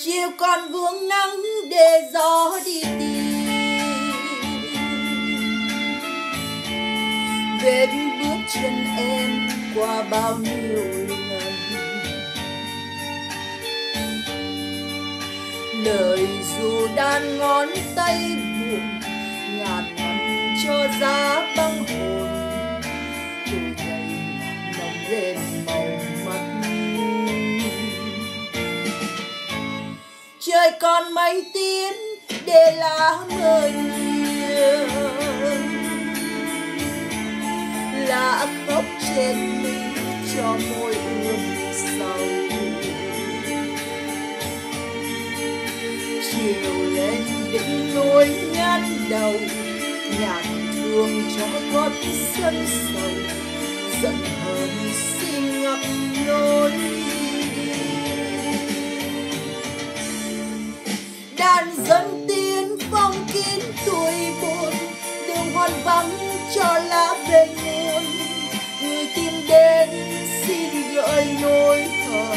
chiều còn vương nắng để gió đi tìm vết bước chân em qua bao nhiêu lần. Lời dù đan ngón tay buồn ngàn năm cho giá băng hồn, tuổi ngày nồng lên màu mắt. Trời còn mấy tiếng để lá mơ nhiều, lá khóc trên mi cho môi ươm sầu. Chiều lên đỉnh núi ngăn đầu, nhạt thương cho gót sân sầu, giận hờn xin ngập lối. Đàn dân tiến phong kín tuổi buồn, đường hoan vắng cho lá về nguồn. Người tìm đến xin gợi nỗi hờn.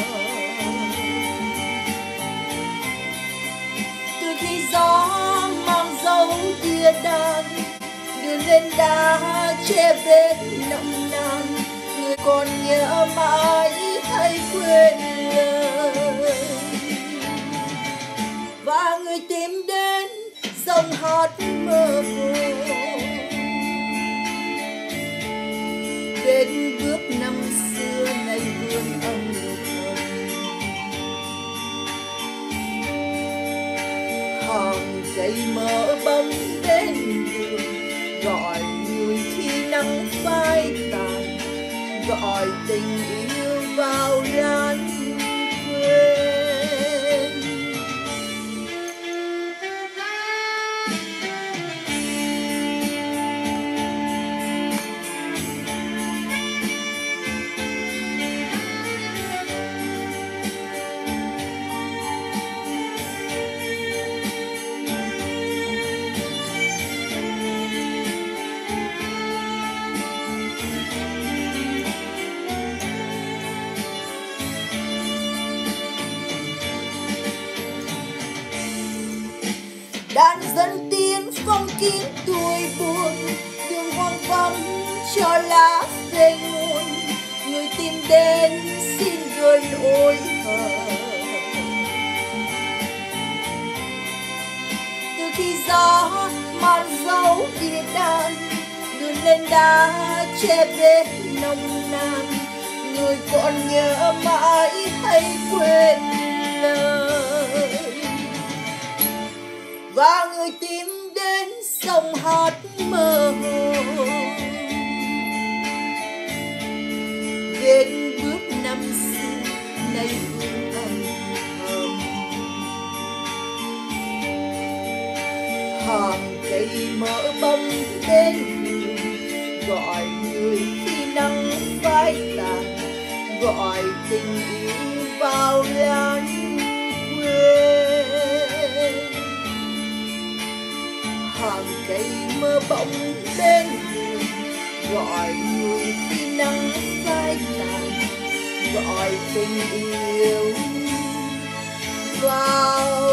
Từ khi gió mang dấu tia đàn, đưa lên đá che vết nồng nàn. Người còn nhớ mãi hay quên lời, và người tìm đến dòng hát mơ hồ. Vết bước năm xưa nay vương âm thầm, hàng cây mỡ bông đến đường, gọi người khi nắng phai tàn, gọi tình yêu vào lán quên. Đàn dân tiến phong kín tuổi buồn, đường hoang vắng cho lá về nguồn. Người tìm đến xin gợi nỗi hờn. Từ khi gió mang dấu tia đàn, đưa lên đá che vết nồng nàn. Người còn nhớ mãi hay quên lời, và người tìm đến dòng hát mơ hồ. Vết bước năm xưa nay vương âm thầm, hàng cây mỡ bông đến đường, gọi người khi nắng phai tàn, gọi tình yêu vào lán quên. Hàng cây mơ bỗng bên đường, gọi người khi nắng phai tàn, gọi tình yêu vào